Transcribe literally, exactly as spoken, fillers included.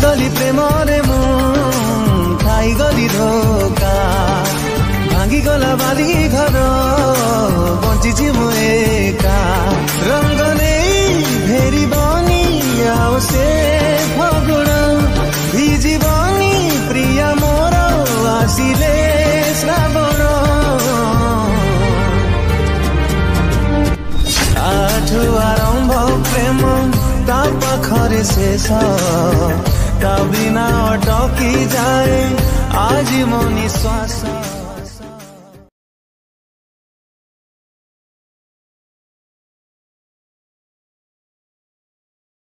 गली प्रेमरे मु खाई गली धोका भांगी गला बाली घर बंची मु एका रंग नहीं फेरी बनी आओ से फगुण भिजी बनी प्रिया मोर आसिले श्रावण आठु आरंभ प्रेम ता पाखरे शेष ता बिना अटकी जाए आज मो निश्वास।